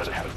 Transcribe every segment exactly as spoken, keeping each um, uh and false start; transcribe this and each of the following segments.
doesn't happen.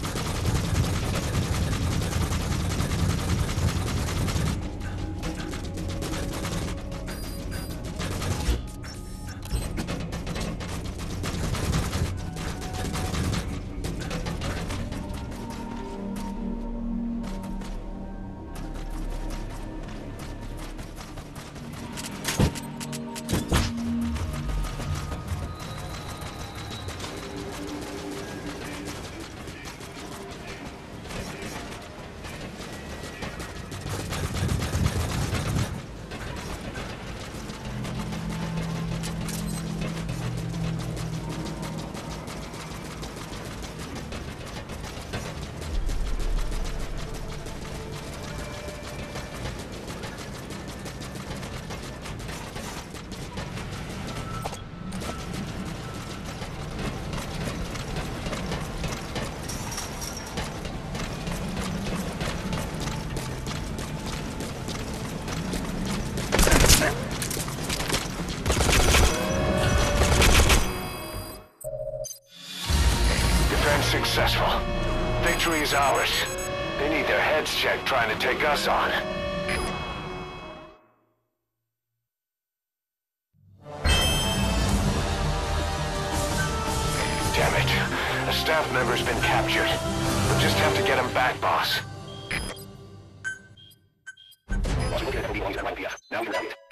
Successful. Victory is ours. They need their heads checked trying to take us on. Damn it. A staff member's been captured. We'll just have to get him back, boss. Now you're right.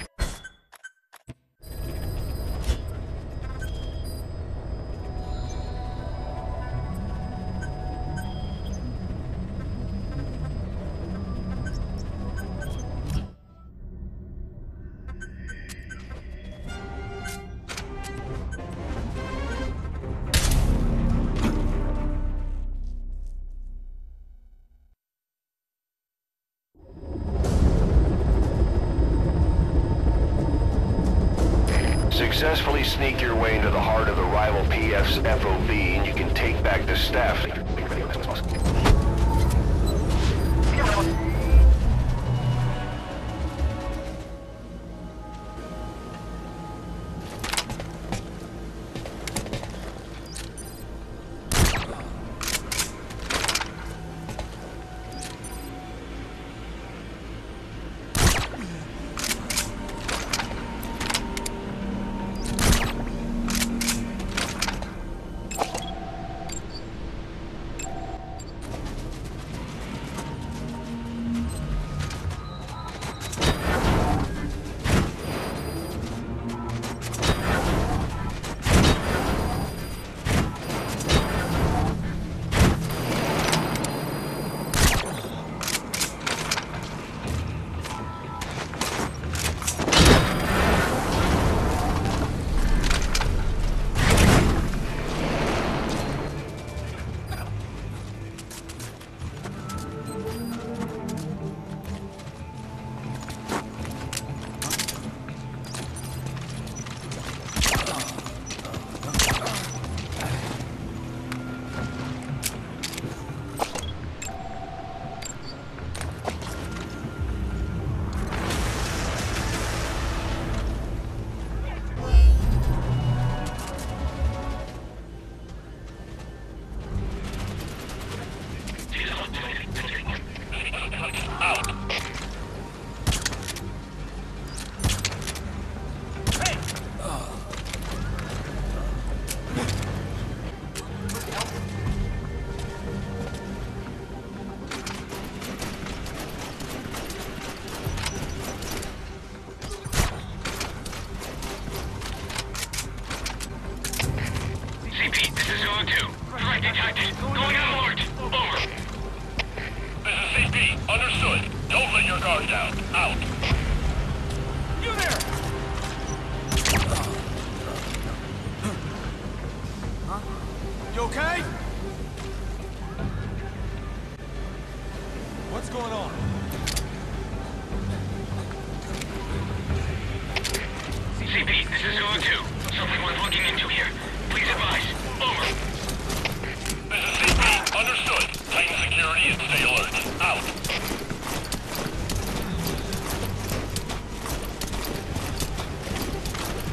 Successfully sneak your way into the heart of the rival P F's F O B, and you can take back the staff.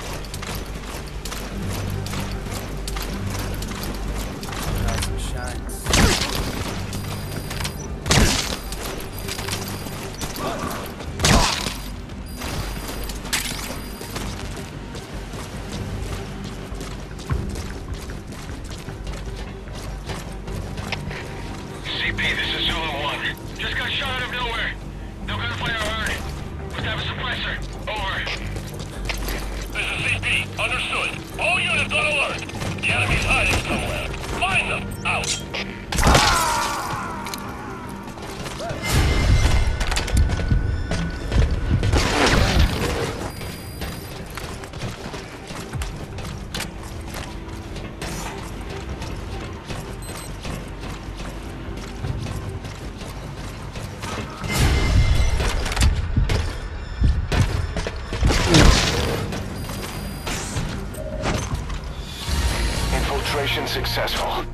Shots. C P, this is Zulu one. Just got shot out of nowhere. No gunfire heard. Must have a suppressor. Over. This is C P. Understood. All units on alert. The enemy's hiding somewhere. Find them. Out. Infiltration successful.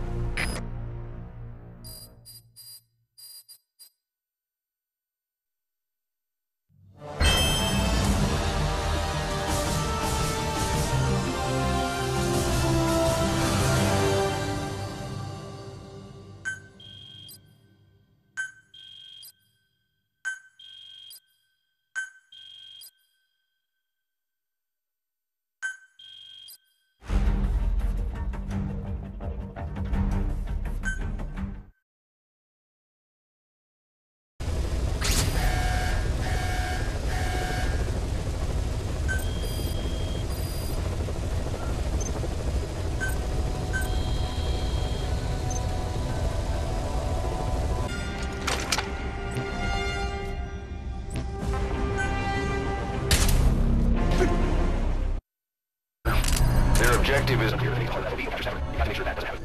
Their objective is... You have to make sure that doesn't happen.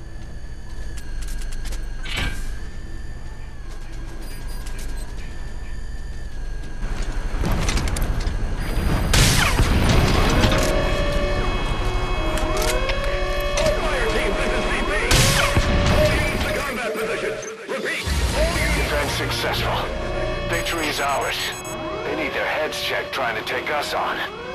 All fire teams, this is C P! All units to combat positions! Repeat, all units... Defense successful. Victory is ours. They need their heads checked trying to take us on.